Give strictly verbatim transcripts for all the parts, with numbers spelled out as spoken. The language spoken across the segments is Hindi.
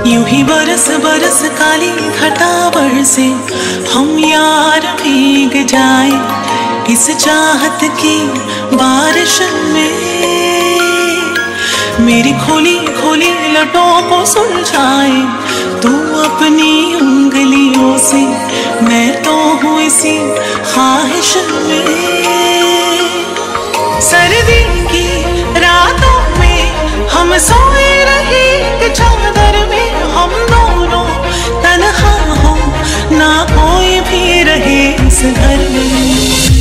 यूं ही बरस बरस काली घटा बरसे, हम यार भीग जाए इस चाहत की बारिश में। मेरी खोली खोली लटों को सुलझाए तू अपनी उंगलियों से, मैं तो हूँ इसी ख्वाहिश में। सर्दी की रातों में हम सोए रहे कि चादर में, हम दोनों तन्हा हो ना कोई भी रहे इस घर में।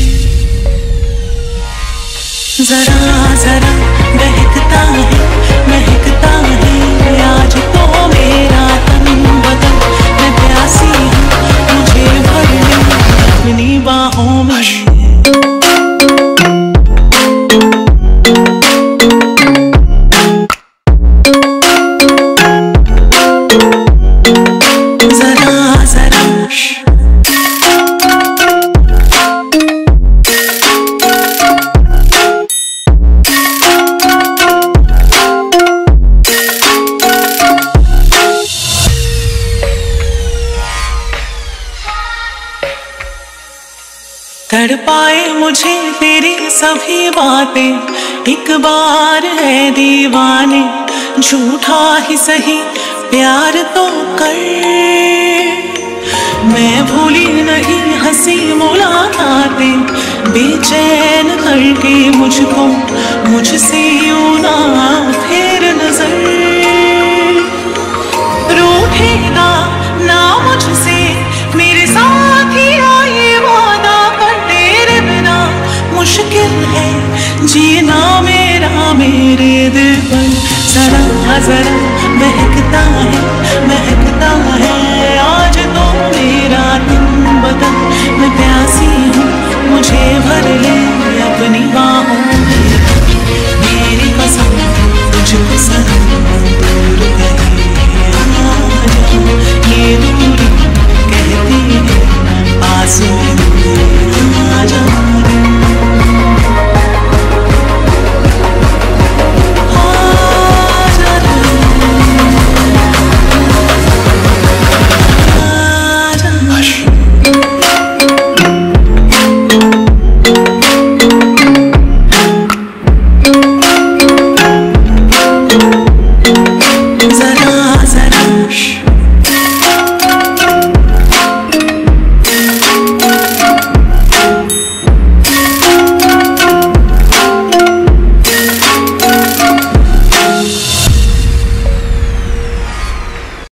जरा जरा बहकता है महकता है आज तो मेरा तन बदन, मैं प्यासी हूँ मुझे भर ले अपनी बाहों में। तड़पाए मुझे तेरी सभी बातें, एक बार है दीवाने झूठा ही सही प्यार तो कर। मैं भूली नहीं हंसी मुलाकातें, बेचैन करके मुझको मुझसे यूं ना फेर नजर। रूठेगा ना मुझसे मेरे साथ ही आए वादा कर, तेरे बिना मुश्किल है जीना मेरा मेरे दिल पर। जरा जरा महकता है महकता है